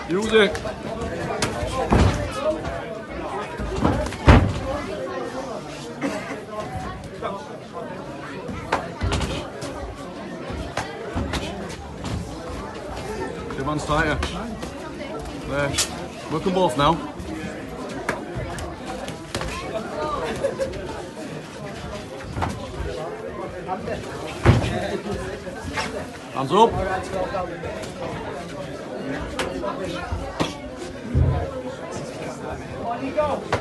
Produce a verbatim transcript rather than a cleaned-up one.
Use it. Two man's tighter. There. Work them both now. Hands up. On you go.